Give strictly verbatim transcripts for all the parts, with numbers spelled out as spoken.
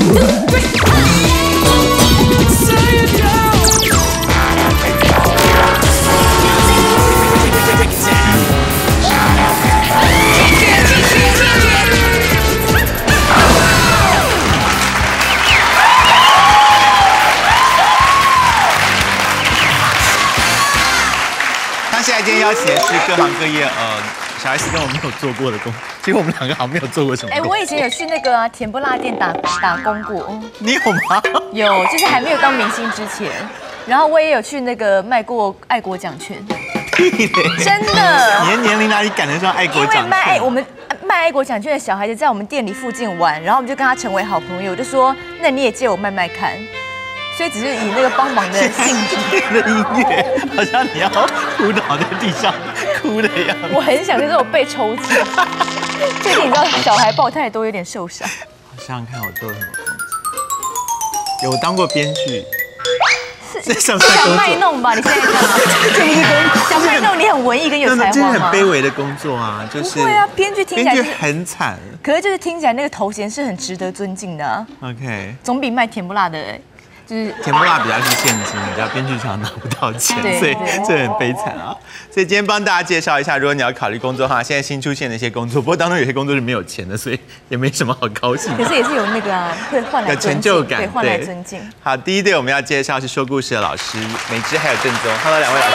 现在今天邀请的是各行各业，呃，小 S 跟我没有做过的工，其实我们两个好像没有做过什么。 哎，我以前有去那个、啊、甜不辣店打打工过。嗯、 你有吗？ 有，就是还没有当明星之前。然后我也有去那个卖过爱国奖券。真的？ 你的年龄哪里赶得上爱国奖券？ 因为卖我们卖爱国奖券的小孩子在我们店里附近玩，然后我们就跟他成为好朋友，我就说那你也借我卖卖看。所以只是以那个帮忙的性质的音乐，好像你要扑倒在地上哭的样子。 我很想，可是我被抽筋。最近你知道小孩抱太多，有点受伤。 我想想看，我做了什么工作？有我当过编剧。 是小卖弄吧？你现在干嘛？这不是工小卖弄，你很文艺跟有才华吗？ 这是很卑微的工作啊，就是。 不会啊，编剧听起来编剧很惨。 可是就是听起来那个头衔是很值得尊敬的啊。 OK。 总比卖甜不辣的。就是甜不辣比较是现金，你知道编剧常拿不到钱，所以这很悲惨啊。所以今天帮大家介绍一下，如果你要考虑工作的话，现在新出现的一些工作，不过当中有些工作是没有钱的，所以也没什么好高兴。 可是也是有那个啊，会换来有成就感， 对，换来尊敬。 好，第一对我们要介绍是说故事的老师美芝还有正宗 ，Hello 两位老师。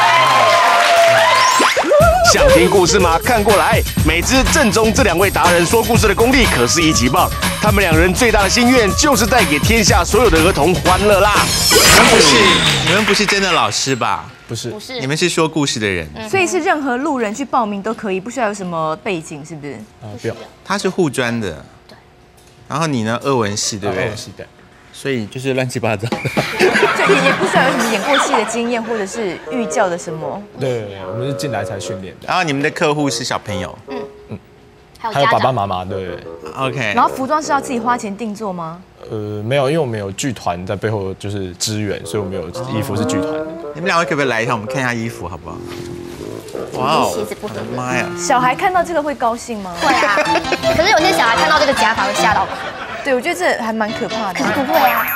想听故事吗？看过来，美芝、正宗这两位达人说故事的功力可是一级棒。他们两人最大的心愿就是带给天下所有的儿童欢乐啦。 你们不是，你们不是真的老师吧？ 不是， 不是，你们是说故事的人， 所以是任何路人去报名都可以，不需要有什么背景，是不是？ 啊，不要。 他是护专的，对。然后你呢，俄文系对不对？ 俄文系对。 所以就是乱七八糟的， 就也也不需要有什么演过戏的经验，或者是预教的什么。 对，我们是进来才训练的。 然后你们的客户是小朋友， 嗯嗯，还有还有爸爸妈妈，对。 OK。 然后服装是要自己花钱定做吗？ 呃，没有，因为我们有剧团在背后就是支援，所以我们有衣服是剧团的。 你们两位可不可以来一下，我们看一下衣服好不好？哇哦， 鞋子不合。 妈呀！ 小孩看到这个会高兴吗？ 会啊，可是有些小孩看到这个假发会吓到。 对，我觉得这还蛮可怕的。 不会啊。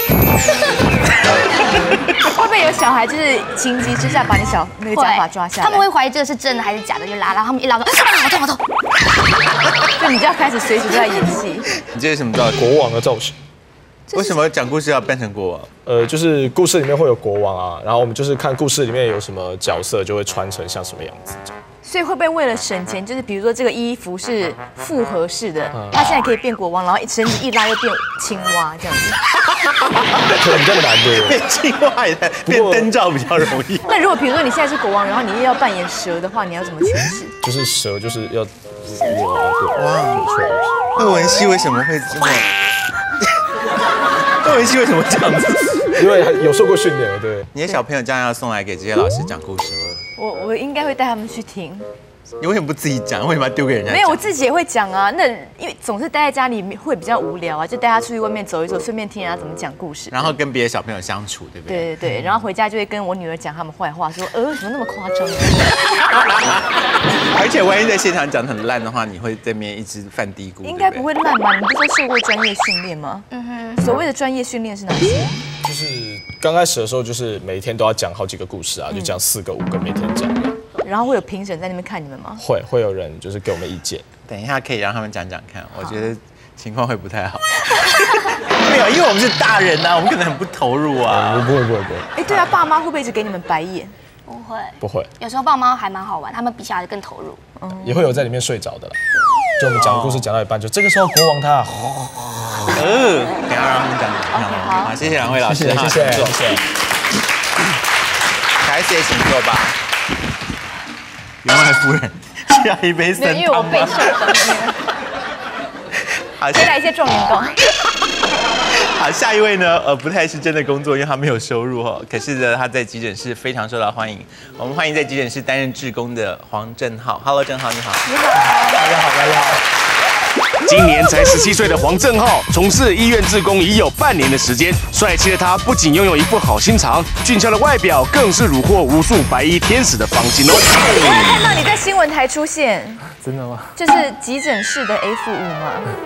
会不会有小孩就是情急之下把你小那个假发抓下来？ 他们会怀疑这个是真的还是假的，就拉，然后他们一拉说啊，好痛好痛。 就你就要开始随时都在演戏。 你这是什么造型？ 国王的造型。 为什么讲故事要扮成国王？ 呃，就是故事里面会有国王啊，然后我们就是看故事里面有什么角色，就会穿成像什么样子。 所以会不会为了省钱，就是比如说这个衣服是复合式的，他现在可以变国王，然后绳子一拉又变青蛙这样子？ 可能比较难对。 变青蛙也变灯罩比较容易。 那如果比如说你现在是国王，然后你又要扮演蛇的话，你要怎么诠释？ 就是蛇就是要哇，没错。 鄂文系为什么会这么？鄂文系为什么这样子？ 因为有受过训练，对。 你的小朋友将来要送来给这些老师讲故事吗？ 我我应该会带他们去听。 你为什么不自己讲？为什么要丢给人家？ 没有，我自己也会讲啊。那因为总是待在家里会比较无聊啊，就带他出去外面走一走，顺便听人家怎么讲故事， 然后跟别的小朋友相处，对不对？ 对对对，然后回家就会跟我女儿讲他们坏话，说呃怎么那么夸张？ 而且万一在现场讲得很烂的话，你会在那边一直犯嘀咕。 应该不会烂吧？你们不是受过专业训练吗？嗯哼。所谓的专业训练是哪些？ 就是刚开始的时候，就是每一天都要讲好几个故事啊，就讲四个、五个，每天讲。 然后会有评审在那边看你们吗？ 会，会有人就是给我们意见。 等一下可以让他们讲讲看，我觉得情况会不太好。没有，因为我们是大人啊，我们可能很不投入啊。 不会，不会，不会。 哎，对啊，爸妈会不会一直给你们白眼？ 不会， 不会。 有时候爸妈还蛮好玩，他们比小孩更投入。 嗯，也会有在里面睡着的啦。就我们讲故事讲到一半，就这个时候国王他， 嗯，等下让他们讲讲看。好，好，谢谢两位老师， 谢谢，谢谢，谢谢。 小 S 也请坐吧。员外夫人，需要一杯参汤吗？ 因为我备受伤害。好，先来一些状元糕。 好，下一位呢？呃，不太是真的工作，因为他没有收入哈。可是呢，他在急诊室非常受到欢迎。我们欢迎在急诊室担任志工的黄正浩。Hello， 正浩，你好。 你好， 大家好，大家好。 今年才十七岁的黄正浩，从事医院志工已有半年的时间。帅气的他不仅拥有一副好心肠，俊俏的外表更是虏获无数白衣天使的芳心哦。 我有看到你在新闻台出现， 真的吗？ 就是急诊室的 F 五嘛。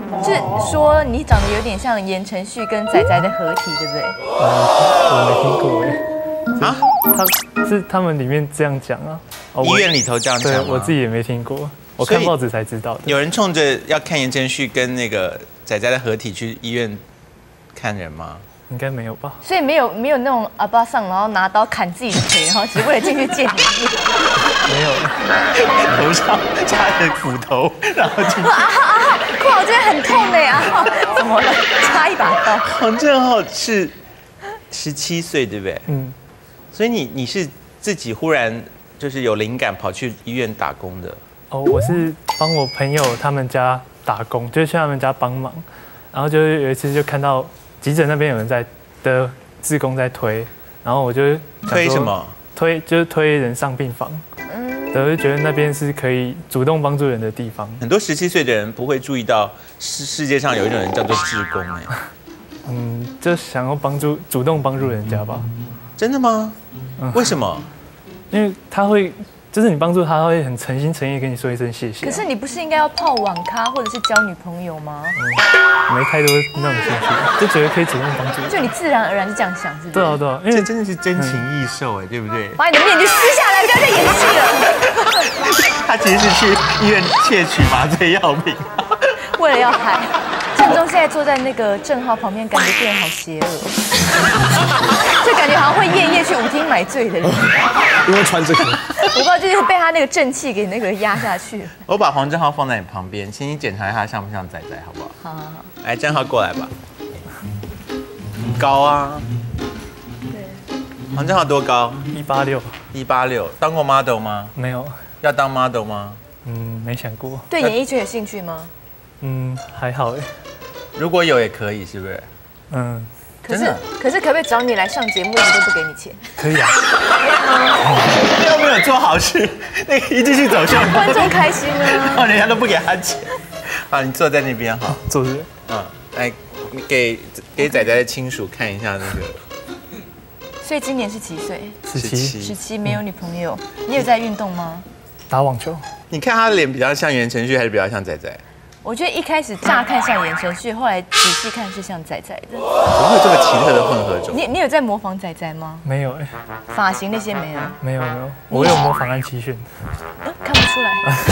就是说你长得有点像言承旭跟仔仔的合体，对不对？ 我没听过哎。 啊？ 他是他们里面这样讲啊。哦医院里头这样讲对， 吗？ 我自己也没听过，我看报纸才知道的。 有人冲着要看言承旭跟那个仔仔的合体去医院看人吗？ 应该没有吧？ 所以没有没有那种阿巴桑，然后拿刀砍自己的腿，然后只为了进去见你。 没有。 头上插着斧头，然后进去。 啊啊！酷豪这边很痛的呀，怎么了？插一把刀。 黄正浩是十七岁，对不对？ 嗯。 所以你你是自己忽然就是有灵感跑去医院打工的？ 哦，我是帮我朋友他们家打工，就是去他们家帮忙，然后就是有一次就看到急诊那边有人在的志工在推，然后我就推什么？ 推就是推人上病房。嗯，对，我就觉得那边是可以主动帮助人的地方。 很多十七岁的人不会注意到世世界上有一种人叫做志工哎。 嗯，就想要帮助主动帮助人家吧。 真的吗？嗯、为什么？ 因为他会。就是你帮助他，他会很诚心诚意跟你说一声谢谢、啊。 可是你不是应该要泡网咖或者是交女朋友吗？ 嗯，没太多那种兴趣，就觉得可以主动帮助。 就你自然而然就这样想，是不是？ 对啊对啊， 因为真的是真情易售哎，对不对？ 把你的面具撕下来，不要再演戏了。 他其实是去医院窃取麻醉药品， 为了要嗨。郑中现在坐在那个郑浩旁边，感觉变得好邪恶，就感觉好像会夜夜去舞厅买醉的人。 因为穿这个， 我不知道就是被他那个正气给那个压下去。 我把黄正浩放在你旁边，请你检查一下像不像仔仔，好不好？ 好好好。 来，正浩过来吧。很高啊。 对。 黄正浩多高？ 一八六。 一八六。当过 model 吗？ 没有。 要当 model 吗？ 嗯，没想过。 对演艺圈有兴趣吗？ 嗯，还好哎。 如果有也可以，是不是？ 嗯。 可是，可是可不可以找你来上节目，一直都不给你钱？ 可以啊。 又没有做好事，那个一直去走秀， 观众开心啊， 然后人家都不给他钱。好，你坐在那边好， 坐着。 嗯，来，你给给仔仔的亲属看一下那个。 所以今年是几岁？ 十七。 十七，没有女朋友。你有在运动吗？ 打网球。 你看他的脸比较像言承旭，还是比较像仔仔？ 我觉得一开始乍看像言承旭，后来仔细看是像仔仔的。怎么会有这么奇特的混合种？ 你你有在模仿仔仔吗？ 没有哎。 发型那些没有？ 没有没有，我有模仿安七炫。 看不出来。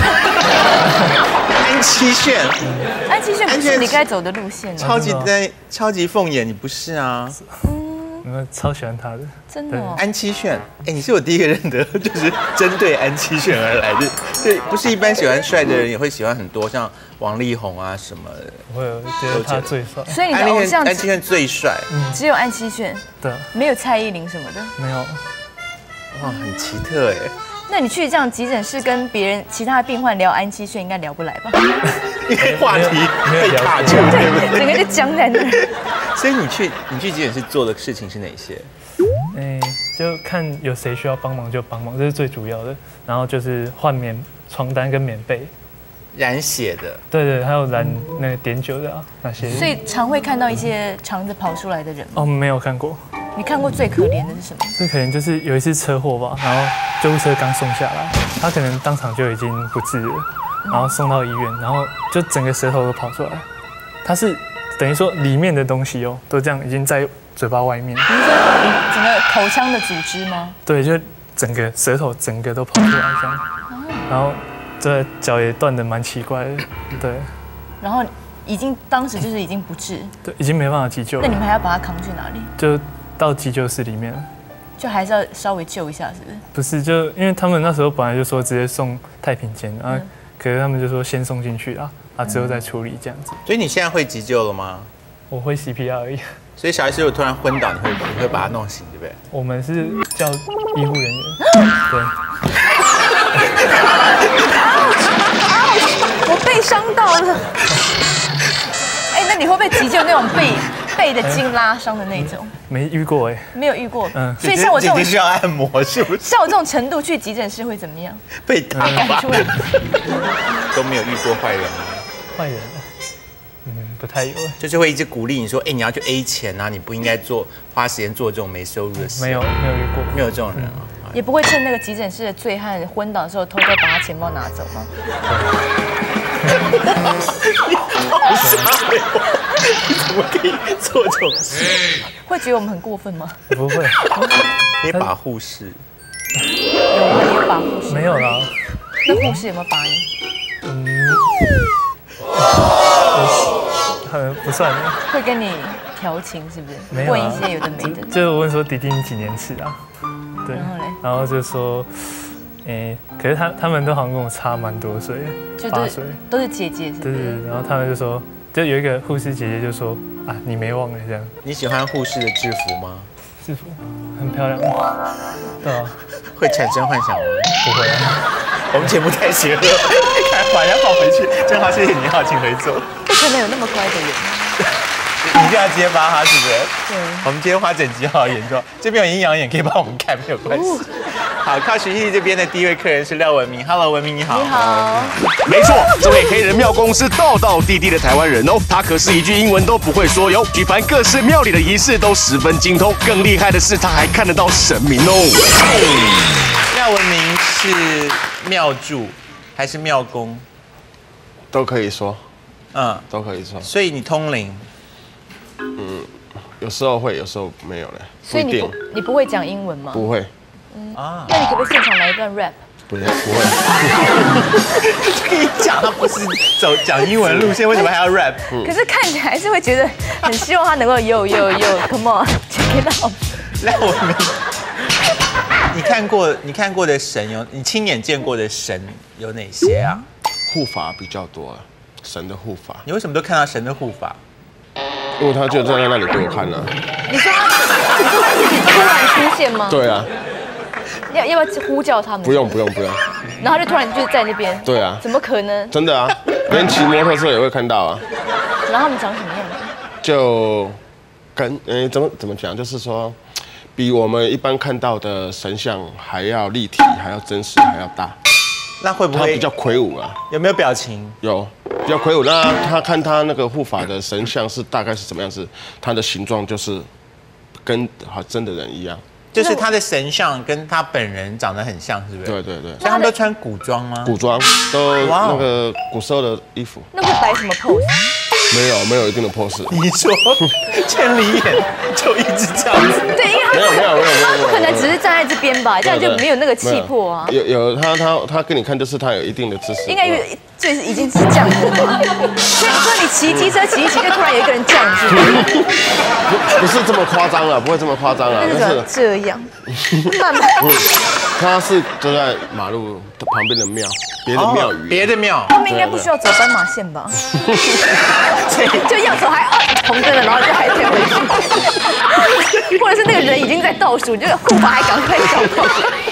安七炫， 安七炫不是你该走的路线。 超级在超级凤眼，你不是啊？ 我超喜欢他的， 真的、哦。 安七炫，哎，你是我第一个认得，就是针对安七炫而来的。对，不是一般喜欢帅的人也会喜欢很多，像王力宏啊什么的。 我有觉得他最帅。 所以你的偶像安七炫最帅， 只有安七炫。 对。 没有蔡依林什么的。 没有。 哇，很奇特哎。 那你去这样急诊室跟别人其他的病患聊安七炫，应该聊不来吧？ 因为话题被卡住，对不对？ 整个就僵在那儿。 所以你去你去急诊室做的事情是哪些？ 哎，就看有谁需要帮忙就帮忙，这是最主要的。然后就是换棉床单跟棉被， 染血的， 对对，还有染那个碘酒的啊那些。 所以常会看到一些肠子跑出来的人吗？ 哦，没有看过。 你看过最可怜的是什么？ 最可怜就是有一次车祸吧，然后救护车刚送下来，他可能当场就已经不治了，然后送到医院，然后就整个舌头都跑出来。他是等于说里面的东西哦，都这样已经在嘴巴外面。你是说整个口腔的组织吗？ 对，就整个舌头整个都跑出来这样，然后这脚也断得蛮奇怪的，对。 然后已经当时就是已经不治， 对，已经没办法急救了。 那你们还要把他扛去哪里？ 就到急救室里面了。 就还是要稍微救一下，是不是？ 不是，就因为他们那时候本来就说直接送太平间，然后可是他们就说先送进去啊，啊之后再处理这样子。 所以你现在会急救了吗？ 我会 C P R 而已。 所以小孩子如果突然昏倒，你会你会把他弄醒，对不对？ 我们是叫医护人员，对。 我被伤到了。哎，那你会不会急救那种背背的筋拉伤的那种？ 没遇过哎， 没有遇过。 嗯， 所以像我这种需要按摩，是不是？ 像我这种程度去急诊室会怎么样？ 被打吧？都没有遇过坏人吗？ 坏人，嗯，不太有。 就是会一直鼓励你说，哎，你要去 A 钱啊，你不应该做花时间做这种没收入的事。 没有，没有遇过， 没有这种人啊。 也不会趁那个急诊室的醉汉昏倒的时候，偷偷把他钱包拿走吗？ 你怎么可以做这种事？ 会觉得我们很过分吗？ 不会， 可以把护士。 有吗？你有把护士？ 没有啦。 那护士有没有把你？ 嗯，很不算。 会跟你调情是不是？ 没有、啊。 问一些有的没的。 就, 就问说弟弟你几年次啊？对。 然后嘞？ 然后就说。哎、欸，可是他他们都好像跟我差蛮多岁，八岁， 都是姐姐是不是？ 对对对，然后他们就说，就有一个护士姐姐就说啊，你没忘了这样。 你喜欢护士的制服吗？ 制服很漂亮，对啊。 会产生幻想吗？ 不会啊。 我们节目太邪恶，看把人家放回去。正好，谢谢你好，请回座。 不可能有那么乖的人。 你就要揭发他是不是？ 对。 我们今天花整集好严重，这边有阴阳眼可以帮我们看，没有关系。好，靠徐熙娣这边的第一位客人是廖文明 ，Hello， 文明你好。 你好。 没错，这位黑人庙公是道道地地的台湾人哦，他可是一句英文都不会说哟，举凡各式庙里的仪式都十分精通，更厉害的是他还看得到神明哦。 廖文明是庙祝还是庙公？ 都可以说， 嗯， 都可以说。 所以你通灵？ 嗯，有时候会，有时候没有嘞。 所以你不你不会讲英文吗？ 不会。 嗯啊，那你可不可以现场来一段 rap？ 不会，不会。 跟你讲，他不是走讲英文路线，为什么还要 rap？、 嗯、可是看起来还是会觉得很希望他能够 yo yo yo，come on，check it out。 廖文明，你看过你看过的神有，你亲眼见过的神有哪些啊？ 护法比较多啊，神的护法。 你为什么都看到神的护法？ 因为他就站在那里给我看呢、啊。 你说他，你说他自己突然出现吗？ 对啊。 要要不要呼叫他们？ 不用不用不用。 然后他就突然就在那边。 对啊。 怎么可能？ 真的啊，连骑摩托车也会看到啊。 然后他们长什么样子？ 就跟呃怎么怎么讲，就是说，比我们一般看到的神像还要立体，还要真实，还要大。 那会不会他比较魁梧啊？ 有没有表情？ 有，比较魁梧。那他看他那个护法的神像是大概是怎么样子？他的形状就是跟好真的人一样。 就是他的神像跟他本人长得很像，是不是？ 对对对。 所以他们都穿古装吗？ 古装都那个古时候的衣服。 那会摆什么 pose？ 没有，没有一定的 pose。 你说千里眼就一直这样子？ 对，因为他没有没有没有没有， 他不可能只是站在这边吧，这样就没有那个气魄啊。 有有他他他跟你看，就是他有一定的姿势。 应该就是已经是这样子嘛。所以说你骑机车骑一骑，就突然有一个人这样子。 不不是这么夸张了，不会这么夸张了， 但是这样，慢慢。 他是就在马路旁边的庙，别的庙宇， 别的庙。 他们应该不需要走斑马线吧？就要走还啊红灯了，然后就还退回去，或者是那个人已经在倒数，就护法还赶快小跑。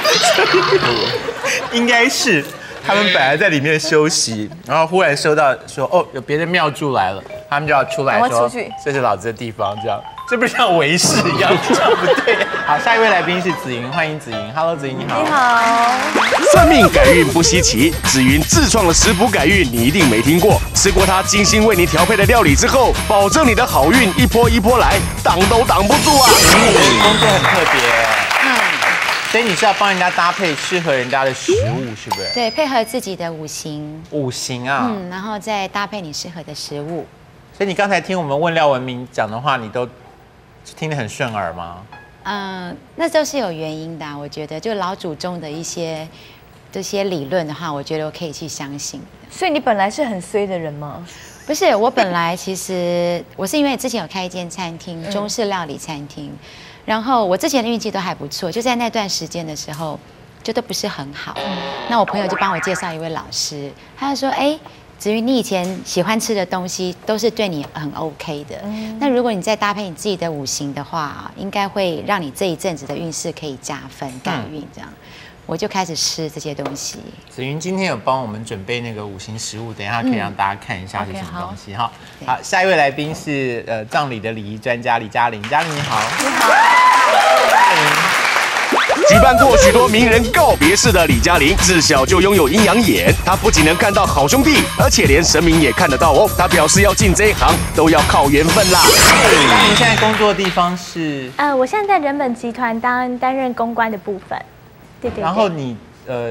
应该是他们本来在里面休息，然后忽然收到说哦有别的庙祝来了，他们就要出来说这是老子的地方，这样这不是像围事一样，这样不对。好，下一位来宾是子云，欢迎子云。Hello， 子云你好。 你好。 算命改运不稀奇，子云自创的食补改运你一定没听过。吃过他精心为你调配的料理之后，保证你的好运一波一波来，挡都挡不住啊！ 你的工作很特别，嗯，所以你是要帮人家搭配适合人家的食物，是不是？ 对，配合自己的五行。 五行啊， 嗯，然后再搭配你适合的食物。 所以你刚才听我们问廖文明讲的话，你都听得很顺耳吗？ 嗯、呃，那都是有原因的、啊，我觉得就老祖宗的一些这些理论的话，我觉得我可以去相信。 所以你本来是很衰的人吗？ 不是，我本来其实我是因为之前有开一间餐厅，中式料理餐厅，嗯、然后我之前的运气都还不错，就在那段时间的时候，就都不是很好。嗯、那我朋友就帮我介绍一位老师，他就说，哎。至于你以前喜欢吃的东西，都是对你很 OK 的。嗯、那如果你再搭配你自己的五行的话，应该会让你这一阵子的运势可以加分改运这样。嗯、我就开始吃这些东西。 子云今天有帮我们准备那个五行食物，等一下可以让大家看一下是什么东西哈。嗯、好，下一位来宾是呃葬礼的礼仪专家李嘉玲，嘉玲你好。 你好。 嘉玲。 举办过许多名人告别式的李嘉玲，自小就拥有阴阳眼。她不仅能看到好兄弟，而且连神明也看得到哦。她表示要进这一行都要靠缘分啦。 那您现在工作的地方是？ 呃，我现在在人本集团当担任公关的部分。对对对。 然后你呃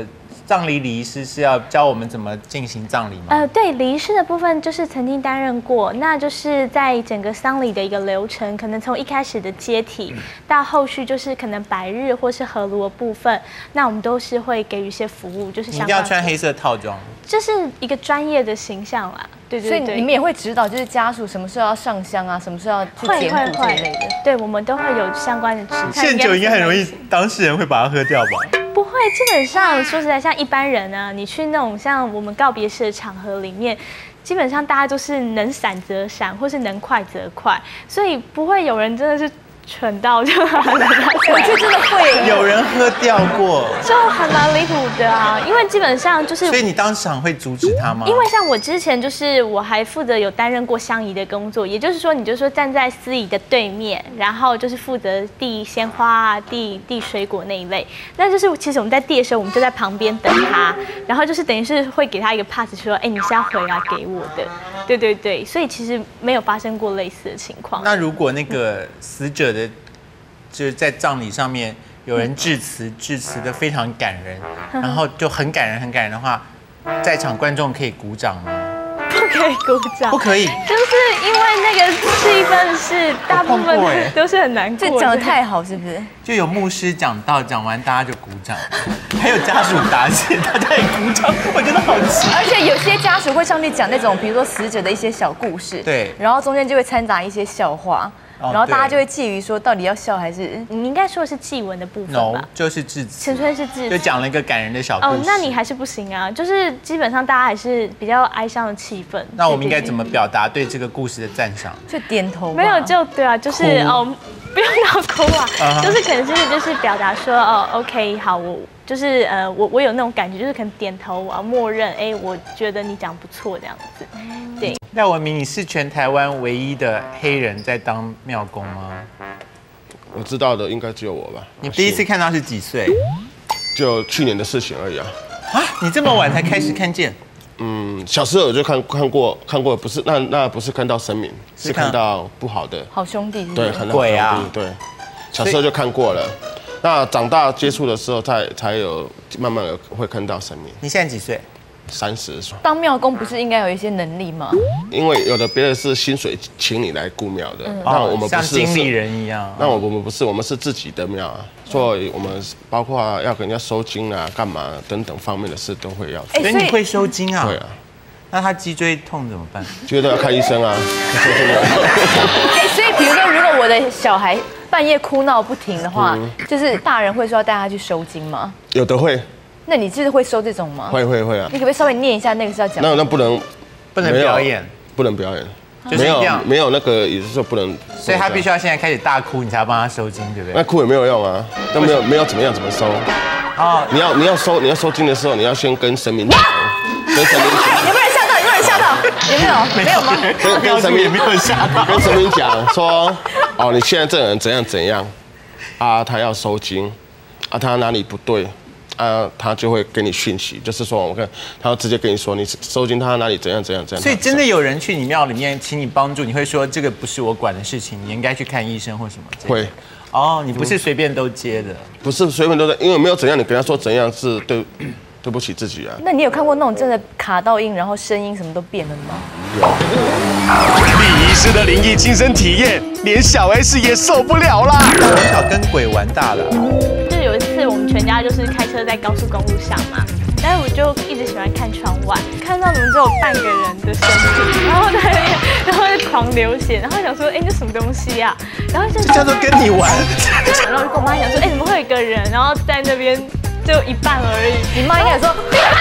葬礼礼仪师是要教我们怎么进行葬礼吗？ 呃，对，礼仪师的部分就是曾经担任过，那就是在整个丧礼的一个流程，可能从一开始的接体到后续就是可能百日或是合炉的部分，那我们都是会给予一些服务，就是你一定要穿黑色套装， 这是一个专业的形象啦。对对对， 所以你们也会指导，就是家属什么时候要上香啊，什么时候要去捡骨这一类的。 对，我们都会有相关的指导。 现酒应该很容易，当事人会把它喝掉吧？ 不会，基本上说实在，像一般人啊，你去那种像我们告别式的场合里面，基本上大家都是能闪则闪，或是能快则快，所以不会有人真的是蠢到就很我觉得真的会有人喝掉过， 就还蛮离谱的啊。因为基本上就是， 所以你当场会阻止他吗？ 因为像我之前就是我还负责有担任过香仪的工作，也就是说，你就说站在司仪的对面，然后就是负责递鲜花啊、递递水果那一类。那就是其实我们在递的时候，我们就在旁边等他，然后就是等于是会给他一个 pass， 说，哎，你是要回来给我的。对对对，所以其实没有发生过类似的情况。 那如果那个死者的，就是在葬礼上面有人致辞，致辞的非常感人，然后就很感人很感人的话，在场观众可以鼓掌吗？ 不可以鼓掌， 不可以， 就是因为那个气氛是大部分都是很难过， 这讲得太好是不是？ 就有牧师讲到，讲完大家就鼓掌，还有家属答谢，大家也鼓掌，我觉得好奇。 而且有些家属会上去讲那种，比如说死者的一些小故事， 对， 然后中间就会掺杂一些笑话。然后大家就会介于说，到底要笑还是…… 你应该说的是祭文的部分吧？ no, 就是致辞， 纯粹是致辞， 就讲了一个感人的小故事。 哦，那你还是不行啊，就是基本上大家还是比较哀伤的气氛。 那我们应该怎么表达对这个故事的赞赏？ 就点头。 没有，就对啊，就是哦，不用到哭啊， uh huh. 就是可能是就是表达说，哦 ，OK， 好，我。就是呃，我我有那种感觉，就是可能点头啊，默认，哎，我觉得你讲不错这样子，对。 廖文明，你是全台湾唯一的黑人在当庙公吗？ 我知道的应该只有我吧。 你第一次看到是几岁？ 就去年的事情而已啊。 啊，你这么晚才开始看见？ 嗯，小时候我就看看过看过，不是那那不是看到神明，是看到不好的好兄弟， 对，看到鬼啊， 对，小时候就看过了。那长大接触的时候，才才有慢慢有会看到神明。 你现在几岁？ 三十岁。 当庙公不是应该有一些能力吗？ 因为有的别人是薪水请你来顾庙的，嗯、那我们不是像经理人一样。 那我们不是，我们是自己的庙啊，所以我们包括要给人家收金啊、干嘛等等方面的事都会要做。 所以你会收金啊？ 会啊。 那他脊椎痛怎么办？ 觉得要看医生啊。 哎，所以比如说，如果我的小孩半夜哭闹不停的话，嗯、就是大人会说要带他去收金吗？ 有的会。 那你就是会收这种吗？ 会会会啊。 你可不可以稍微念一下那个是要讲？ 那那不能， 不能表演， 不能表演， 就是没有没有那个，也就是说不能。 所以他必须要现在开始大哭，你才要帮他收金，对不对？ 那哭也没有用啊，那没有没有怎么样怎么收？哦，你要你要收你要收金的时候，你要先跟神明讲，跟神明讲。 有没有人吓到？有没有人吓到？有没有？没有吗？ 跟跟神明也没有吓到。跟神明讲说，哦，你现在这个人怎样怎样，啊，他要收金，啊，他哪里不对，啊，他就会给你讯息，就是说，我看他要直接跟你说，你收金他哪里怎样怎样怎样。 所以真的有人去你庙里面请你帮助，你会说这个不是我管的事情，你应该去看医生或什么？ 会。 哦，你不是随便都接的， 不是随便都在，因为没有怎样，你跟他说怎样是对，对不起自己啊。 那你有看过那种真的卡到音，然后声音什么都变了吗？ 有。 礼仪师的灵异亲身体验，连小 S 也受不了啦。 从小跟鬼玩大了。 就有一次我们全家就是开车在高速公路上嘛，但是我就一直喜欢看窗外，看到怎么只有半个人的身体，然后在那边，然后就狂流血，然后想说，哎，这什么东西啊？然后就这叫做跟你玩。 然后就跟我妈讲说，哎，怎么会有一个人，然后在那边就一半而已。 你妈应该说，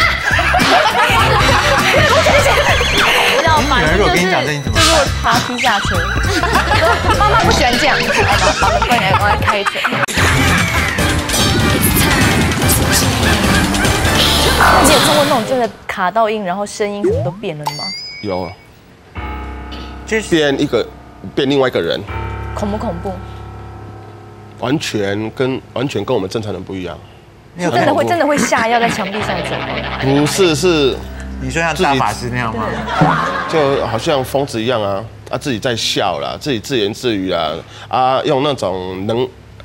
你知道吗？ 如果跟你讲这，你怎么？ 就是我爬梯下车。妈妈不喜欢这样，好吧，快点，我来开车。你有看过那种真的卡到音，然后声音什么都变了吗？ 有，就是变一个变另外一个人， 恐不恐怖？ 完全跟完全跟我们正常人不一样。 是真的会真的会下药在墙壁上走吗？ 不是，是你说像大法师那样吗？ 就好像疯子一样啊，啊自己在笑啦，自己自言自语啦，啊用那种能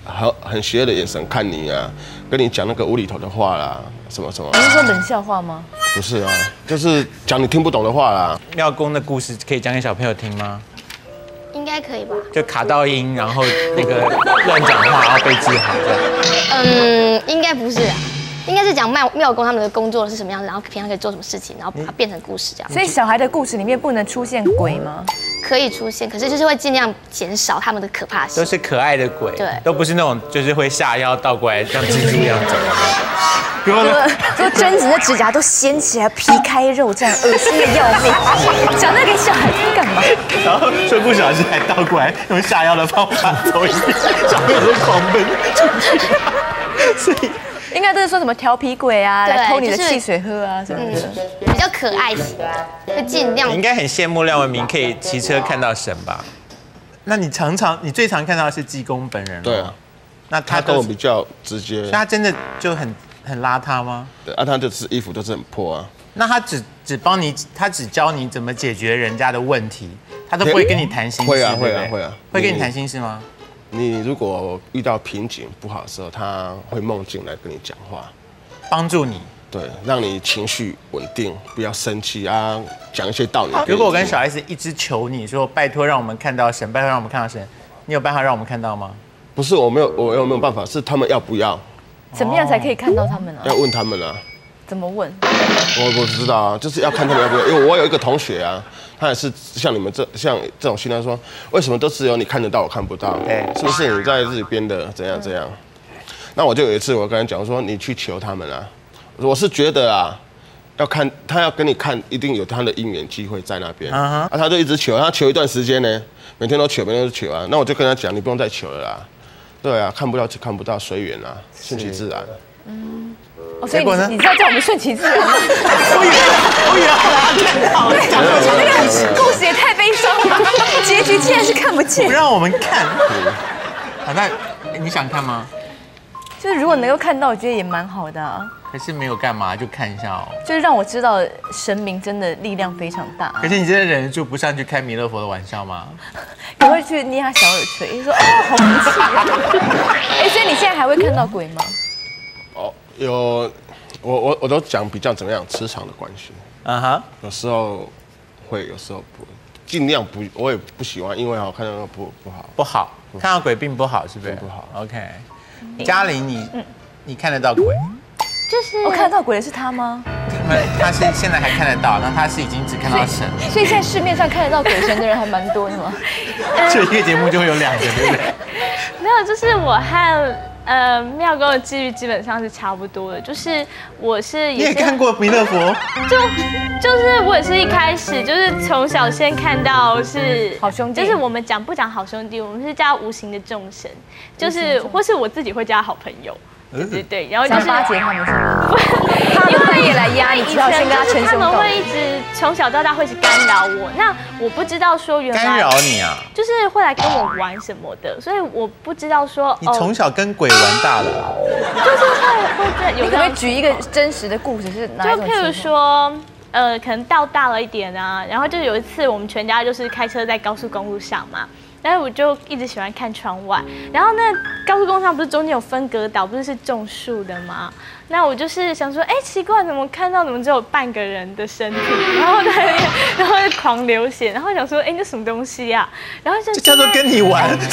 很很邪恶的眼神看你啊，跟你讲那个无厘头的话啦，什么什么。 你是说冷笑话吗？ 不是啊，就是讲你听不懂的话啦。 庙公的故事可以讲给小朋友听吗？ 应该可以吧？ 就卡到音，然后那个乱讲话，然后被治好这样。 嗯，应该不是啊。应该是讲庙庙公他们的工作是什么样子，然后平常可以做什么事情，然后把它变成故事这样。 所以小孩的故事里面不能出现鬼吗？ 可以出现，可是就是会尽量减少他们的可怕性。 都是可爱的鬼， 对， 都不是那种就是会下腰倒过来像蜘蛛一样走的。比如说， 说贞子的指甲都掀起来，皮开肉绽，恶心的要命。讲那给小孩听干嘛？ 然后说不小心还倒过来，用下腰的方法走一遍，小朋友都狂奔出去。所以。 应该都是说什么调皮鬼啊，来偷你的就是汽水喝啊什么的， 嗯、比较可爱型，会尽量。 你应该很羡慕廖文明可以骑车看到神吧？那你常常你最常看到的是济公本人？ 对啊， 那他跟我比较直接。 所以他真的就很很邋遢吗？ 对啊，他就是衣服都是很破啊。 那他只只帮你，他只教你怎么解决人家的问题，他都不会跟你谈心事。 会啊会啊会啊， 会跟你谈心事吗？ 你如果遇到瓶颈不好的时候，他会梦境来跟你讲话， 帮助你， 对，让你情绪稳定，不要生气啊，讲一些道理。 如果我跟小 S 一直求你说，拜托让我们看到神，拜托让我们看到神，你有办法让我们看到吗？ 不是我没有，我有没有办法？是他们要不要？ 怎么样才可以看到他们啊？ 要问他们啊。 怎么问？ 我不知道啊，就是要看他们要不要。因为我有一个同学啊，他也是像你们这像这种心态说，为什么都只有你看得到，我看不到？哎，是不是你在日边的怎样怎样？那我就有一次我跟他讲说，你去求他们啊。我是觉得啊，要看他要跟你看，一定有他的因缘机会在那边。啊，他就一直求，他求一段时间呢，每天都求，每天都求啊。那我就跟他讲，你不用再求了啦。对啊，看不到就看不到，随缘啊，顺其自然。嗯。 哦，所以你你知道叫我们顺其自然吗？ 我以为我以为他看到， 对，那个故事也太悲伤了，结局竟然是看不见， 不让我们看。好，那你想看吗？ 就是如果能够看到，我觉得也蛮好的啊。 可是没有干嘛，就看一下哦。 就是让我知道神明真的力量非常大。 可是你真的忍得住不上去开弥勒佛的玩笑吗？ 你会去捏他小耳垂，说哦好福气啊。哎，所以你现在还会看到鬼吗？ 哦，有，我我我都讲比较怎么样磁场的关系。啊哈，有时候会，有时候不，尽量不，我也不喜欢，因为好看到不不好， 不好，看到鬼并不好，是不是？ 不好。 OK， 嘉玲，你你看得到鬼？ 就是我看得到鬼的是他吗？ 他他是现在还看得到，那他是已经只看到神。 所以现在市面上看得到鬼神的人还蛮多的吗？ 这一个节目就会有两个，对不对？ 没有，就是我和呃庙公的际遇基本上是差不多的，就是我是你也看过弥勒佛， 就就是我也是一开始就是从小先看到是好兄弟， 就是我们讲不讲好兄弟，我们是叫无形的众神，就是或是我自己会叫好朋友。对对对，然后就是巴结他们，他们半夜来压你，只好先跟他称兄道弟。 他们会一直从小到大会一直干扰我，那我不知道说原来干扰你啊， 就是会来跟我玩什么的，所以我不知道说你从小跟鬼玩大的， 就是会会这有。 你可不可以举一个真实的故事？是哪一种？ 就譬如说，呃，可能到大了一点啊，然后就是有一次我们全家就是开车在高速公路上嘛。然后我就一直喜欢看窗外，然后那高速公路上不是中间有分隔岛，不是是种树的吗？那我就是想说，哎，奇怪，怎么看到怎么只有半个人的身体？然后在那边，然后就狂流血，然后想说，哎，那什么东西呀、啊？然后就这叫做跟你玩， 不是，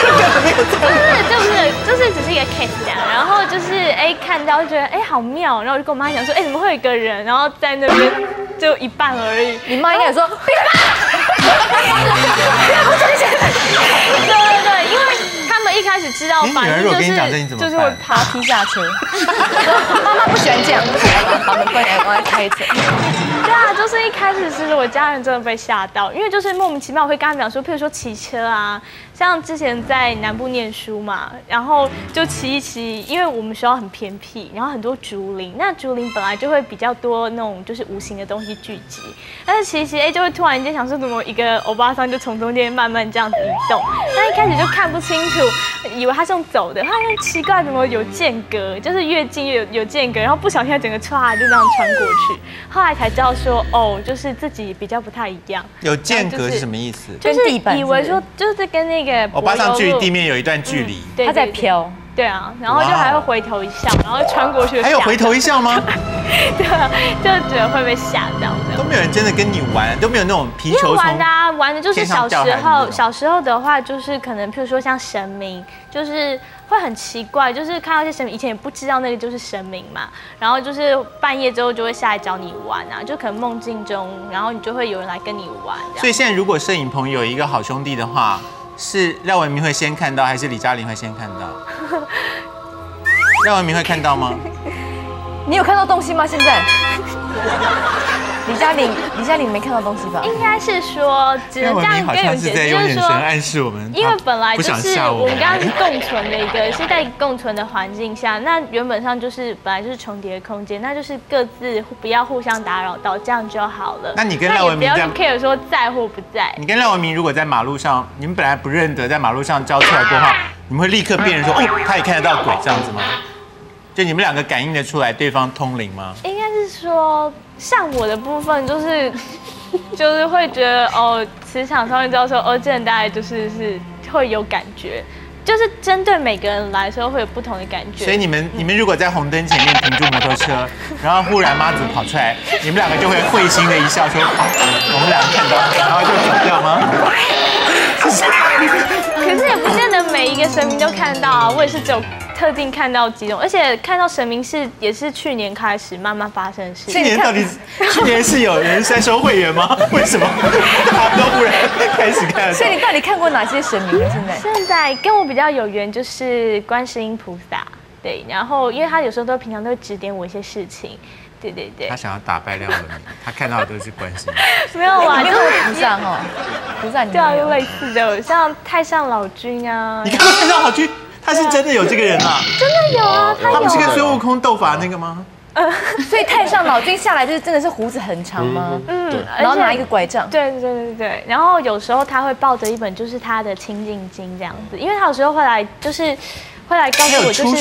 就是就是只是一个 case 这样，然后就是哎看到就觉得哎好妙，然后我就跟我妈讲说，哎怎么会有一个人，然后在那边就一半而已。 你妈应该说，闭对对对，因为他们一开始知道，反正就是就是会爬踢下车。妈妈不喜欢这样，把门关起来，我来开车。 对啊，就是一开始其实我家人真的被吓到，因为就是莫名其妙我会跟他们讲说，譬如说骑车啊，像之前在南部念书嘛，然后就骑一骑，因为我们学校很偏僻，然后很多竹林，那竹林本来就会比较多那种就是无形的东西聚集，但是骑一骑哎就会突然间想说怎么一个欧巴桑就从中间慢慢这样子移动，那一开始就看不清楚， 以为他是用走的，发现奇怪怎么有间隔，就是越近越有有间隔，然后不小心整个唰就这样穿过去，后来才知道说哦，就是自己比较不太一样。 有间隔是什么意思？ 就是以为说就是跟那个我爬上去地面有一段距离， 它在飘。 对啊，然后就还会回头一笑，然后穿过去。 还有回头一笑吗？ 对啊，就觉得会被吓到的。 都没有人真的跟你玩，都没有那种皮球玩的啊，玩的就是小时候，小时候的话就是可能譬如说像神明，就是会很奇怪，就是看到一些神明，以前也不知道那个就是神明嘛，然后就是半夜之后就会下来找你玩啊，就可能梦境中，然后你就会有人来跟你玩。 所以现在如果摄影棚有一个好兄弟的话。是廖文明会先看到，还是李嘉玲会先看到？廖文明会看到吗？ 你有看到东西吗？现在？李嘉玲，李嘉玲没看到东西吧？ 应该是说，只能这样跟你们解释，就是说， 暗示我们， 因为本来就是我们刚刚是共存的一个，是在共存的环境下，那原本上就是本来就是重叠的空间，那就是各自不要互相打扰到，这样就好了。 那你跟廖文明不要 care 说在或不在。 你跟廖文明如果在马路上，你们本来不认得，在马路上交出来过话，你们会立刻辨认说，哦，他也看得到鬼这样子吗？就你们两个感应得出来对方通灵吗？ 应该是说，像我的部分就是，就是会觉得哦，磁场上面知道说，哦，这人大概就是是会有感觉，就是针对每个人来说会有不同的感觉。 所以你们你们如果在红灯前面停住摩托车，然后忽然妈祖跑出来，你们两个就会会心的一笑说，好，我们两个看到，然后就走掉吗？ 可是也不见得每一个神明都看到啊，我也是只有特定看到几种，而且看到神明是也是去年开始慢慢发生的事。 去年到底去年是有人在收会员吗？为什么大家都忽然开始看？ 所以你到底看过哪些神明呢？现在现在跟我比较有缘就是观世音菩萨，对，然后因为他有时候都平常都会指点我一些事情。对对对， 他想要打败廖文明，他看到的都是关心。 没有啊， 就是菩萨哈，菩萨对啊，有类似的，像太上老君啊。 你看太上老君，他是真的有这个人啊？ 真的有啊，他有。 他不是跟孙悟空斗法那个吗？ 呃，所以太上老君下来就是真的是胡子很长吗？嗯，然后拿一个拐杖。 对对对对对，然后有时候他会抱着一本就是他的清净经这样子，因为他有时候会来就是会来告诉我就是。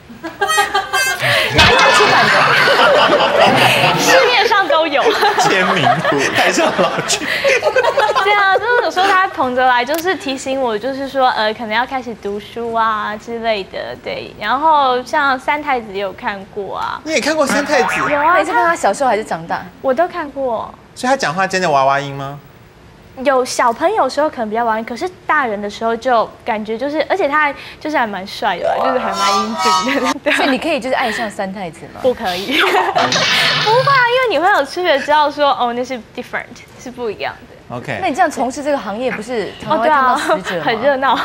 哪一家出版的？市面上都有签名太上老君。 对啊，就是有时候他捧着来，就是提醒我，就是说呃，可能要开始读书啊之类的。对，然后像三太子也有看过啊。 你也看过三太子？ 有啊。 你是看他小时候还是长大？ 我都看过。 所以他讲话真的娃娃音吗？ 有小朋友时候可能比较玩，可是大人的时候就感觉就是，而且他就是还蛮帅的，就是还蛮英俊的。 所以你可以就是爱上三太子吗？ 不可以，不会啊，因为你会有区别，知道说哦那是 different 是不一样的。 OK， 那你这样从事这个行业不是常常会看到死者吗？ 很热闹。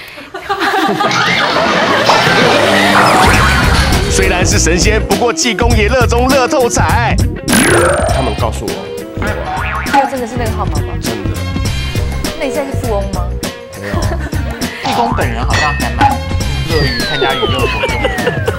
虽然是神仙，不过济公也热衷乐透彩。 他们告诉我， 那真的是那个号码吗？ 真的。 那你现在是富翁吗？ 没有。 济公本人好像还蛮乐于参加娱乐活动的。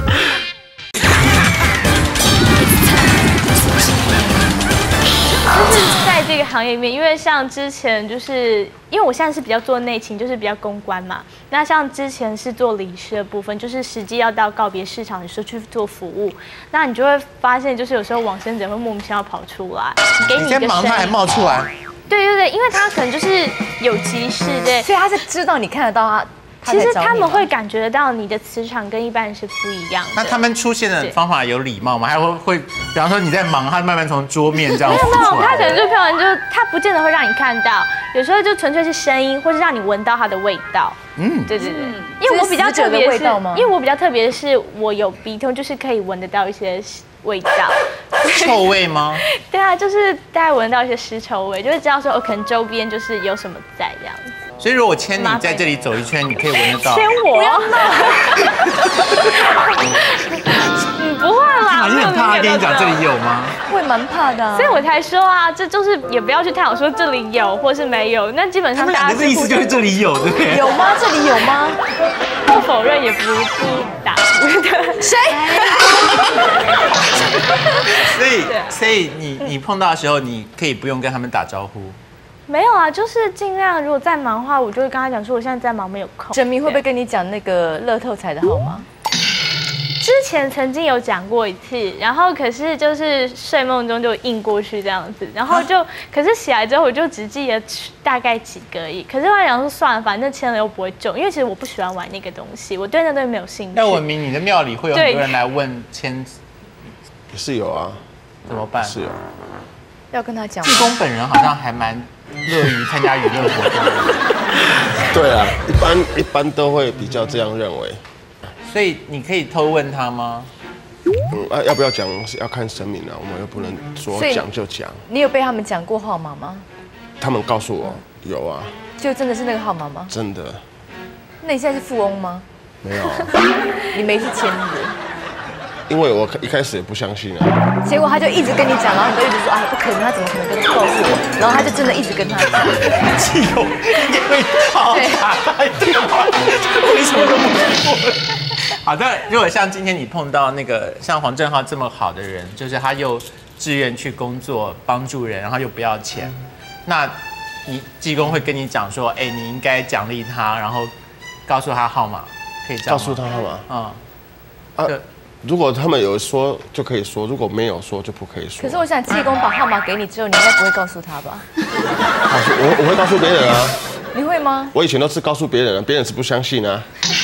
就是在这个行业里面，因为像之前就是因为我现在是比较做内勤，就是比较公关嘛。那像之前是做礼师的部分，就是实际要到告别市场的时候去做服务，那你就会发现，就是有时候往生者会莫名其妙跑出来，给你一个声音， 你在忙他还冒出来。 对对对，因为他可能就是有急事，对， 所以他是知道你看得到他。 其实他们会感觉得到你的磁场跟一般人是不一样的。 那他们出现的方法有礼貌吗？还会会，比方说你在忙，他慢慢从桌面这样浮出来。 没有，他可能就飘完，就是他不见得会让你看到，有时候就纯粹是声音，或是让你闻到它的味道。嗯，对对对，因为我比较特别是，因为我比较特别的是，我有鼻通，就是可以闻得到一些味道。 臭味吗？ 对啊，就是大概闻到一些尸臭味，就会知道说，哦，可能周边就是有什么在这样子。 所以如果牵你在这里走一圈，你可以闻得到。 牵我？不要闹！嗯，不会啦。 你很怕他跟你讲这里有吗？ 会蛮怕的， 所以我才说啊，这就是也不要去探讨说这里有或是没有，那基本上大家的意思就是这里有，对不对？ 有吗？这里有吗？ 不否认也不不打的。 谁？ 所以所以你你碰到的时候，你可以不用跟他们打招呼。 没有啊，就是尽量如果在忙的话，我就会跟他讲说我现在在忙，没有空。 缜密会不会跟你讲那个乐透彩的号码？ 之前曾经有讲过一次，然后可是就是睡梦中就印过去这样子，然后就可是起来之后我就只记得大概几个而已。可是我想说算了，反正签了又不会中，因为其实我不喜欢玩那个东西，我对那东西没有兴趣。 要文明，你的庙里会有很多人来问签， 也是有啊， 怎么办？ 是有。 要跟他讲。 济公本人好像还蛮乐于参加娱乐活动的。 对啊，一般一般都会比较这样认为。 所以你可以偷问他吗？ 嗯，啊，要不要讲是要看神明啊，我们又不能说讲就讲。 你有被他们讲过号码吗？ 他们告诉我有啊。 就真的是那个号码吗？ 真的。 那你现在是富翁吗？ 没有。 你没去签的。 因为我一开始也不相信啊。 结果他就一直跟你讲，然后你都一直说啊不可能，他怎么可能跟告诉我？然后他就真的一直跟他讲。 气有也会好打他电话，为什么都不过？好的，如果像今天你碰到那个像黄正浩这么好的人，就是他又志愿去工作帮助人，然后又不要钱，那你济公会跟你讲说，哎，你应该奖励他，然后告诉他号码，可以这样吗？ 告诉他号码。 嗯。 啊，如果他们有说就可以说，如果没有说就不可以说。 可是我想济公把号码给你之后，你应该不会告诉他吧？ 我我会告诉别人啊。 你会吗？ 我以前都是告诉别人，别人是不相信啊。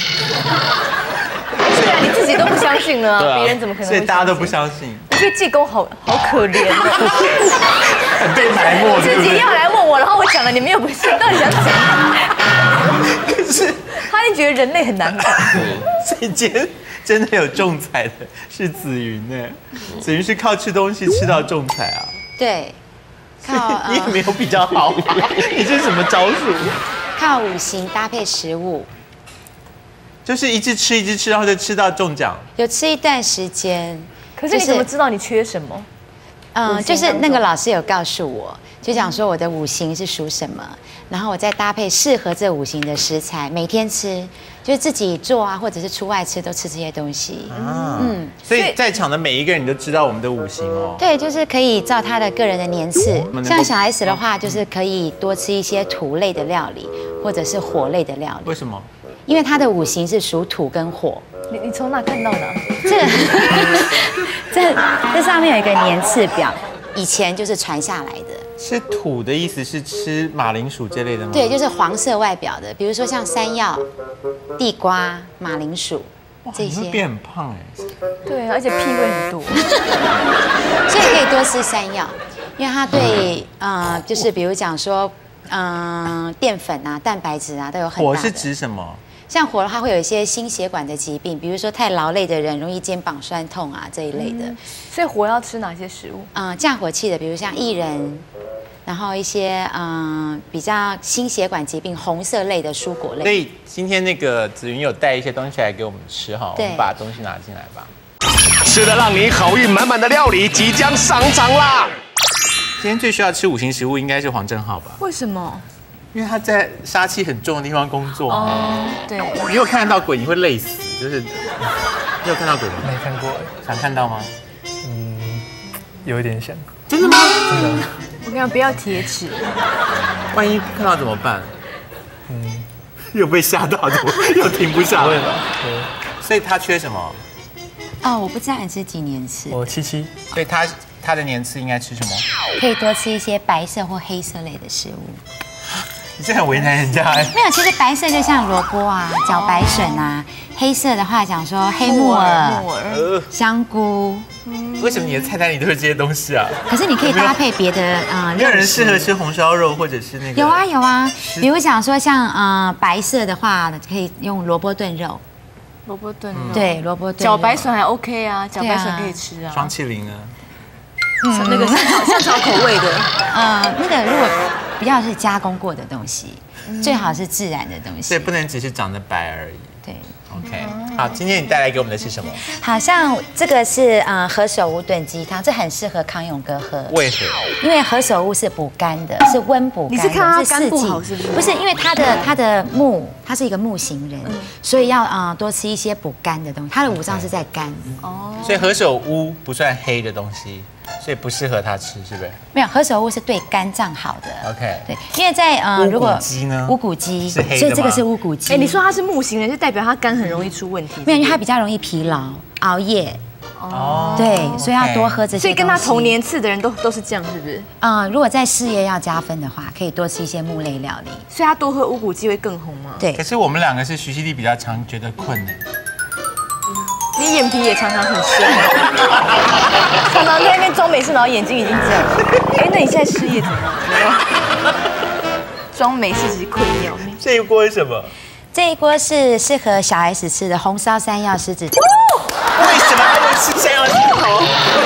对啊，你自己都不相信了啊，别人怎么可能？ 所以大家都不相信。 我觉得济公好好可怜哦， 很被埋没。 自己要来问我，然后我讲了，你们又不信，到底想怎样？ 可是他就觉得人类很难搞。 所以今天真的有中彩的是紫云呢，紫云是靠吃东西吃到中彩啊。 对，靠你也没有比较好吧？你这是什么招数？ 靠五行搭配食物。 就是一直吃一直吃，然后就吃到中奖。 有吃一段时间， 可是你怎么知道你缺什么？ 嗯，就是那个老师有告诉我，就讲说我的五行是属什么，然后我再搭配适合这五行的食材，每天吃，就是自己做啊，或者是出外吃都吃这些东西。 啊，嗯，所以在场的每一个人你都知道我们的五行哦。 对，就是可以照他的个人的年次，像小 S 的话，就是可以多吃一些土类的料理，或者是火类的料理。 为什么？ 因为它的五行是属土跟火。 你你从哪看到的？ 这个这这上面有一个年次表，以前就是传下来的。 吃土的意思是吃马铃薯这类的吗？ 对，就是黄色外表的，比如说像山药、地瓜、马铃薯这些。 你会变很胖哎。 对，而且屁会很多。 所以可以多吃山药，因为它对呃，就是比如讲说，嗯、呃，淀粉啊、蛋白质啊都有很大的。 火是指什么？ 像火的话，会有一些心血管的疾病，比如说太劳累的人容易肩膀酸痛啊这一类的。嗯、 所以火要吃哪些食物？ 嗯、呃，降火气的，比如像薏仁，然后一些嗯、呃、比较心血管疾病红色类的蔬果类。 所以今天那个紫云有带一些东西来给我们吃哈，我们把东西拿进来吧。 吃的让你好运满满的料理即将上场啦！ 今天最需要吃五行食物应该是黄正浩吧？ 为什么？ 因为他在杀气很重的地方工作。 哦，对。 你有看到鬼，你会累死。就是你有看到鬼吗？ 没看过， 想看到吗？ 嗯，有一点想。 真的吗？ 真的。 我跟你讲，不要铁齿。 万一看到怎么办？ 嗯， 又被吓到，又停不下来。 不会吧？对。 所以他缺什么？ 哦，我不知道你吃几年次。 我七七。 所以他他的年次应该吃什么？ 可以多吃一些白色或黑色类的食物。 你这很为难人家哎。 没有，其实白色就像萝卜啊、茭白笋啊；黑色的话讲说黑木耳、木耳、香菇。 为什么你的菜单里都是这些东西啊？ 可是你可以搭配别的啊。 没有人适合吃红烧肉或者是那个？ 有啊有啊，比如讲说像呃白色的话，可以用萝卜炖肉。 萝卜炖肉。 对，萝卜炖。 茭白笋还 OK 啊，茭白笋可以吃啊。 双麒麟呢？ 嗯，那个香草香草口味的。 呃，那个如果不要是加工过的东西，最好是自然的东西。 所以不能只是长得白而已。 对。 OK， 好，今天你带来给我们的是什么？ 好像这个是呃何首乌炖鸡汤，这很适合康永哥喝。 为何？ 因为何首乌是补肝的，是温补肝的。 你是看他肝不好是不是？ 不是，因为他的他的木，他是一个木型人，所以要呃多吃一些补肝的东西。他的五脏是在肝。 哦。 所以何首乌不算黑的东西。 所以不适合他吃，是不是？ 没有，何首乌是对肝脏好的。 OK， 对，因为在呃，如果乌骨鸡呢？ 乌骨鸡是黑的吗？ 所以这个是乌骨鸡。 哎，你说它是木型人，就代表它肝很容易出问题。 没有，因为它比较容易疲劳、熬夜。 哦， 对，所以要多喝这些。 所以跟他同年次的人都都是这样，是不是？ 啊，如果在事业要加分的话，可以多吃一些木类料理。 所以他多喝乌骨鸡会更红吗？ 对。 可是我们两个是徐熙娣比较常觉得困呢。 你眼皮也常常很深，常常在那边装没事，然后眼睛已经这样。哎，那你现在事业怎么样？装没事其实困掉。 这一锅是什么？ 这一锅是适合小 S 吃的红烧山药狮子头。 为什么他们吃山药狮子头？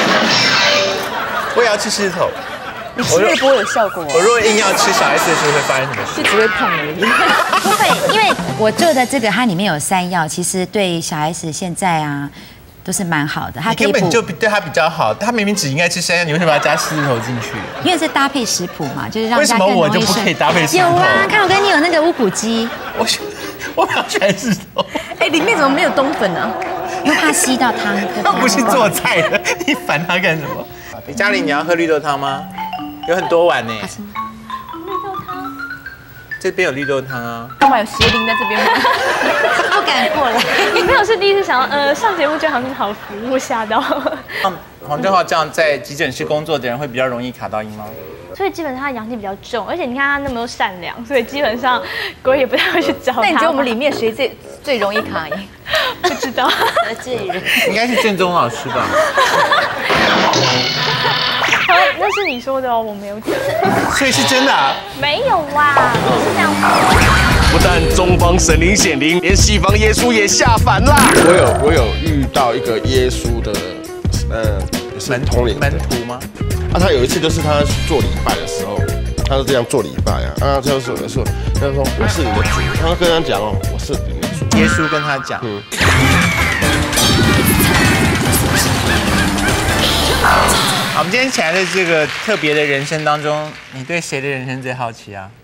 我也要吃狮子头。 你吃了不会有效果、啊。 我如果硬要吃小 S 的时候，会发生什么事？ 就只会胖而已。 不会，因为我做的这个它里面有山药，其实对小 S 现在啊都是蛮好的。它根本就对它比较好，它明明只应该吃山药，你为什么要加狮子头进去？ 因为是搭配食谱嘛，就是让为什么我就不可以搭配狮子头？ 有啊，看我跟你有那个乌骨鸡。 我我比较喜欢狮子头。 哎，里面怎么没有冬粉呢？ 因为怕吸到汤。 他不是做菜的，你烦他干什么？李嘉玲，你要喝绿豆汤吗？有很多碗呢。 绿豆汤。 这边有绿豆汤啊。 干嘛有邪灵在这边吗？ 不敢过来。 你没有是第一次想到，呃，上节目就很好服务，吓到。 黄正浩这样在急诊室工作的人会比较容易卡到阴吗？ 所以基本上他阳气比较重，而且你看他那么善良，所以基本上鬼也不太会去找他。 那你觉得我们里面谁最最容易卡阴？ 不知道， 得罪人。 应该是建中老师吧？ 那是你说的哦，我没有讲。 所以是真的啊？ 没有啦，我是这样说。 不但中方神灵显灵，连西方耶稣也下凡啦。 我有我有遇到一个耶稣的，呃， 门同龄门徒吗？ 啊，他有一次就是他做礼拜的时候，他是这样做礼拜啊，啊，就是说，他说我是你的主，他跟他讲哦，我是你的主。 耶稣跟他讲，嗯。好，我们今天请来的这个特别的人生当中，你对谁的人生最好奇啊？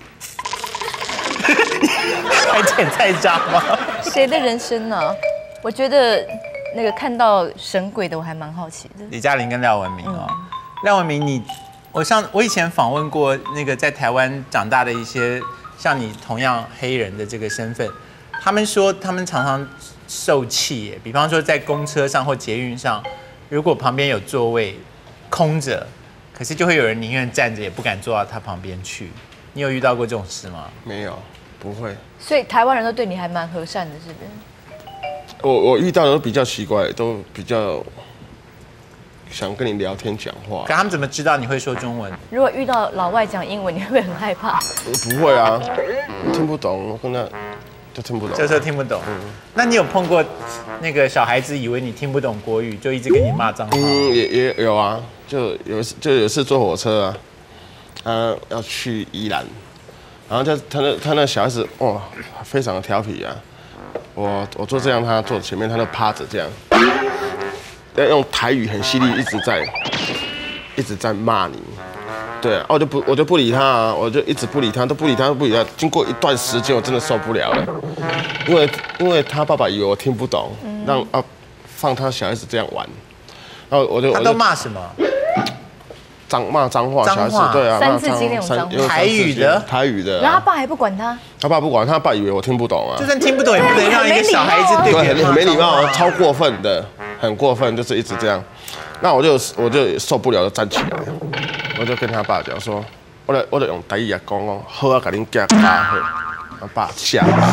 还捡菜渣吗？ 谁的人生呢、啊？我觉得那个看到神鬼的，我还蛮好奇的。 李嘉玲跟廖文明哦，嗯、廖文明你，我上我以前访问过那个在台湾长大的一些像你同样黑人的这个身份，他们说他们常常受气耶，比方说在公车上或捷运上，如果旁边有座位空着，可是就会有人宁愿站着也不敢坐到他旁边去。你有遇到过这种事吗？ 没有，不会。 所以台湾人都对你还蛮和善的，是不是？ 我我遇到的都比较奇怪，都比较想跟你聊天讲话。 可他们怎么知道你会说中文？ 如果遇到老外讲英文，你会不会很害怕？ 不会啊，听不懂，我跟他就听不懂。 这时候听不懂。嗯。那你有碰过那个小孩子以为你听不懂国语，就一直跟你骂脏话？ 嗯，也也有啊，就有一次就有一次坐火车啊，他要去宜兰，然后就他那他那小孩子哇，非常的调皮啊。我我坐这样，他坐前面，他就趴着这样，要用台语很犀利，一直在一直在骂你。对啊，我就不我就不理他啊，我就一直不理他，都不理他，都不理他。经过一段时间，我真的受不了了，因为因为他爸爸以为我听不懂，让啊放他小孩子这样玩，然后我就他都骂什么？ 脏骂脏话，小孩子对啊， 三字经那种脏话， 台语的台语的。 然后他爸还不管他， 他爸不管，他爸以为我听不懂啊。 就算听不懂，也不能让一个小孩子对别人很没礼貌，超过分的，很过分，就是一直这样。那我就我就受不了，就站起来，我就跟他爸讲说，我就我就用台语啊讲讲，好啊，给恁家打好，他爸吓， 也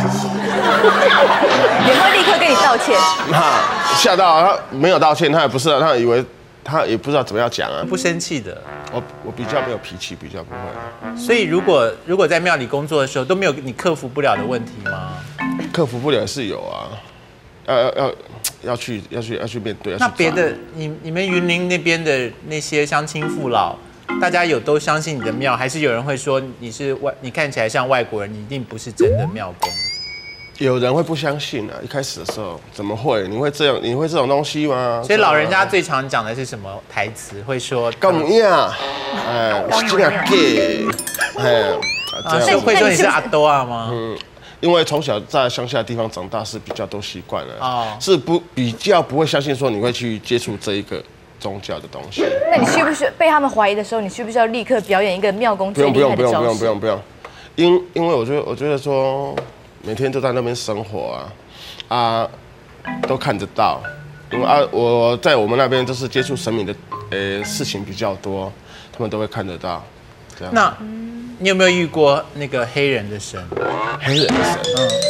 会立刻跟你道歉。 那吓到他没有道歉，他也不是，他以为他也不知道怎么样讲啊， 不生气的。 我我比较没有脾气，比较不会。 所以如果如果在庙里工作的时候都没有你克服不了的问题吗？ 克服不了是有啊，要要要要去要去要去面对。 那别的你你们云林那边的那些乡亲父老，大家有都相信你的庙，还是有人会说你是外你看起来像外国人，你一定不是真的庙公？ 有人会不相信啊！一开始的时候怎么会？你会这样？你会这种东西吗？ 所以老人家最常讲的是什么台词？会说干么样？哎，这样 gay， 哎， 这样会说你是阿多啊吗？ 嗯，因为从小在乡下的地方长大，是比较都习惯了，哦，是不比较不会相信说你会去接触这一个宗教的东西。 那你需不需要被他们怀疑的时候，你需不需要立刻表演一个庙公最厉害的招式？ 不用不用不用不用不用，因因为我觉得我觉得说每天都在那边生活啊啊都看得到，因为啊我在我们那边就是接触神明的呃事情比较多，他们都会看得到。这样。 那你有没有遇过那个黑人的神？ 黑人的神？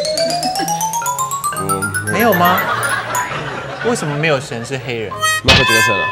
嗯，没有吗？为什么没有神是黑人？ 迈克·杰克逊啊。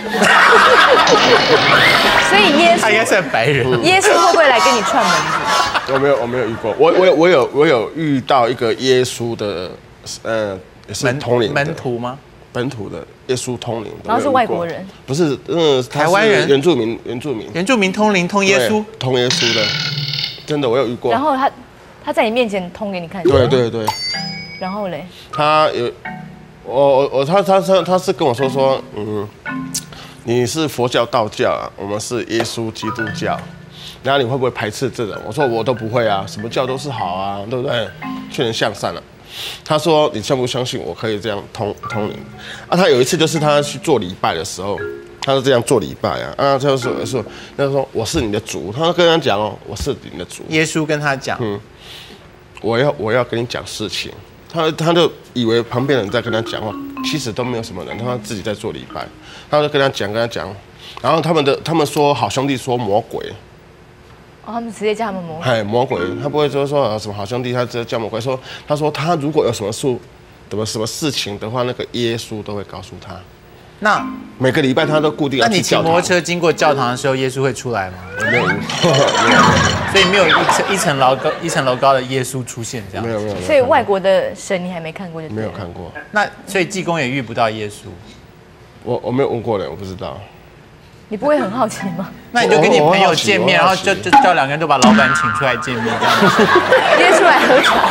所以耶稣他应该算白人。 耶稣会不会来跟你串门子？ 我没有，我没有遇过。我我有我有我有遇到一个耶稣的，呃，也是通灵的门徒吗？ 本土的耶稣通灵， 然后是外国人？ 不是，嗯， 台湾人， 原住民，原住民， 原住民通灵通耶稣， 通耶稣的，真的我有遇过。 然后他他在你面前通给你看。 对对对。 然后嘞？ 他有。我我我他他他他是跟我说说，嗯，你是佛教道教啊，我们是耶稣基督教，然后你会不会排斥这种？我说我都不会啊，什么教都是好啊，对不对？劝人向善啊。他说你相不相信我可以这样通通灵？啊，他有一次就是他去做礼拜的时候，他就这样做礼拜啊，啊，他就说说他就说我是你的主，他跟他讲哦，我是你的主。 耶稣跟他讲， 嗯，我要我要跟你讲事情。他他就以为旁边人在跟他讲话，其实都没有什么人，他自己在做礼拜，他就跟他讲跟他讲，然后他们的他们说好兄弟说魔鬼， 哦，他们直接叫他们魔鬼， 哎魔鬼，他不会说说什么好兄弟，他直接叫魔鬼，说他说他如果有什么事，什么什么事情的话，那个耶稣都会告诉他。 那每个礼拜他都固定要去教堂。 那你骑摩托车经过教堂的时候，耶稣会出来吗？ 没有， 所以没有一层一层楼高一层楼高的耶稣出现这样。 没有没有。 所以外国的神你还没看过就？ 没有看过。 那所以济公也遇不到耶稣。 我我没有问过人，我不知道。 你不会很好奇吗？ 那你就跟你朋友见面，然后就就叫两个人都把老板请出来见面，这样子。 约出来喝茶。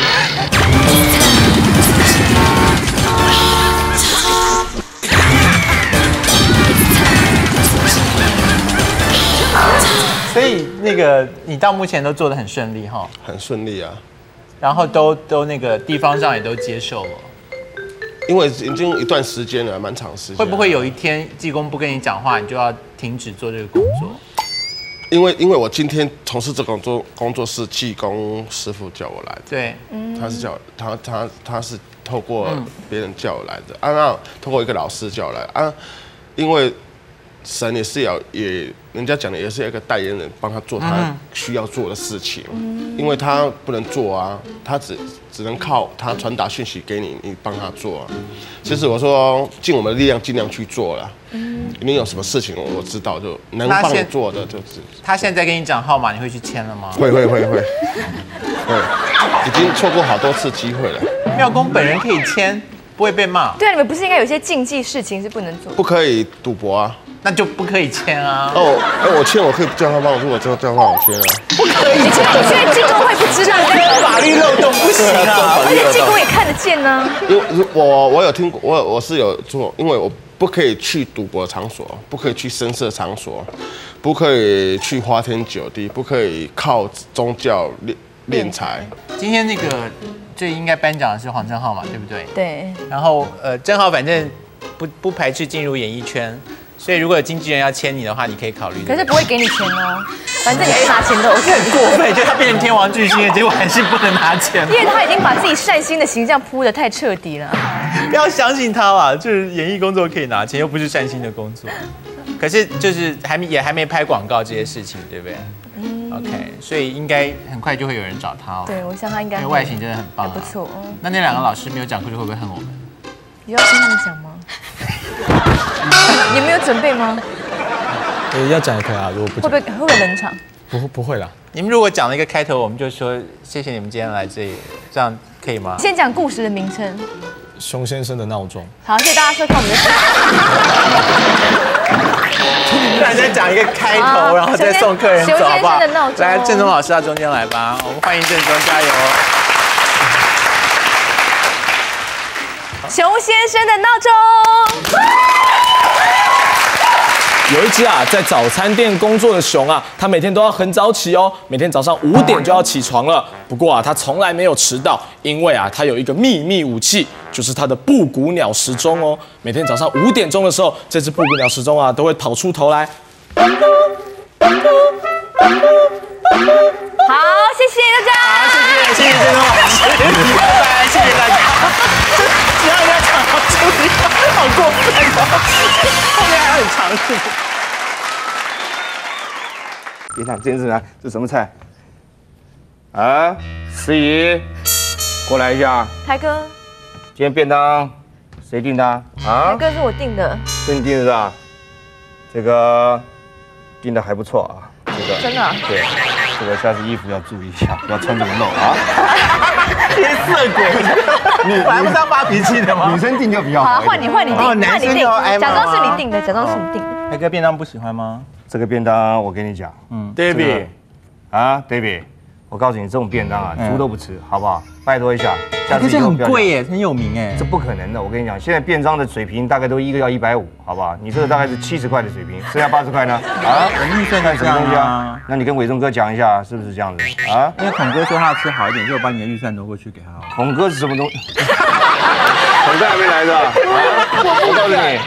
所以那个你到目前都做得很顺利哈， 很顺利啊， 然后都都那个地方上也都接受了， 因为已经一段时间了，蛮长时间。 会不会有一天济公不跟你讲话，你就要停止做这个工作？ 因为因为我今天从事这个工作工作是济公师傅叫我来的， 对， 他是叫他他他是透过别人叫我来的、嗯、啊，那透过一个老师叫我来啊，因为神也是要也人家讲的也是要一个代言人帮他做他需要做的事情，嗯、因为他不能做啊，他只只能靠他传达讯息给你，你帮他做啊。其实我说尽我们的力量尽量去做了。嗯，你有什么事情我知道就能帮你做的就是。 他现在跟你讲号码，你会去签了吗？ 会会会会，会，已经错过好多次机会了。 庙公本人可以签，不会被骂。 对啊，你们不是应该有些禁忌事情是不能做？ 不可以赌博啊。 那就不可以签啊！ 哦，哎，我签我可以叫他帮我，如果叫叫他帮我签啊。 不可以，你确你确定济公会不知道这个法律漏洞不行啊！ 而且济公也看得见呢。 因为我我有听过，我我是有做，因为我不可以去赌博场所，不可以去声色场所，不可以去花天酒地，不可以靠宗教敛敛财。 今天那个最应该颁奖的是黄正浩嘛，对不对？ 对。 然后呃，正浩反正不不排斥进入演艺圈。所以如果有经纪人要签你的话，你可以考虑。 可是不会给你钱哦，反正你是拿钱的。我是很过分，就他变成天王巨星了，结果还是不能拿钱。 因为他已经把自己善心的形象铺得太彻底了。 不要相信他啦，就是演艺工作可以拿钱，又不是善心的工作。可是就是还没也还没拍广告这些事情，对不对？嗯。OK， 所以应该很快就会有人找他哦。 对，我想他应该。 因为外形真的很棒、啊， 不错。嗯。 那那两个老师没有讲过，就会不会恨我们？ 你要跟他们讲吗？你没有准备吗？ 呃，要讲也可以啊，如果不会不会会不会冷场？ 不不会啦。 你们如果讲了一个开头，我们就说谢谢你们今天来这里，这样可以吗？ 先讲故事的名称。 熊先生的闹钟。 好，谢谢大家收看我们的。 突然间讲一个开头，然后再送客人走，好不好？来，郑宗老师到中间来吧，我们欢迎郑宗，加油！熊先生的闹钟。 有有一只啊在早餐店工作的熊啊，它每天都要很早起哦，每天早上五点就要起床了。不过啊，它从来没有迟到，因为啊，它有一个秘密武器，就是它的布谷鸟时钟哦。每天早上五点钟的时候，这只布谷鸟时钟啊都会跑出头来。 好，谢谢大家。 好，谢谢，谢谢郑老师，拜拜，谢谢大家。只要人家讲到这里，好过分哦，后面还很长是。别讲今天是啥？这什么菜？啊，司仪，过来一下。 台哥， 今天便当谁订的啊？ 台哥是我订的。 是你订的是吧？这个订的还不错啊。这个真的、啊？ 对，这个下次衣服要注意一下，不要穿这么露啊。贴色鬼，你本来不是要发脾气的吗？女生订就比较好。 好，换你，换你订， 哦，男生就挨骂。 假装是你订的，假装是你订的。 台哥便当不喜欢吗？ 这个便当我跟你讲， 嗯 ，David，啊 ，David，我告诉你，这种便当啊，猪都不吃，好不好？拜托一下，下次以后不要。 很贵耶，很有名哎。 这不可能的，我跟你讲，现在便当的水平大概都一个要一百五，好不好？你这个大概是七十块的水平，剩下八十块呢？啊， 我预算看什么东西啊啊？那你跟伟忠哥讲一下，是不是这样子啊？ 因为孔哥说他要吃好一点，所以我把你的预算挪过去给他。 孔哥是什么东西？孔哥还没来是吧？啊，我告诉你，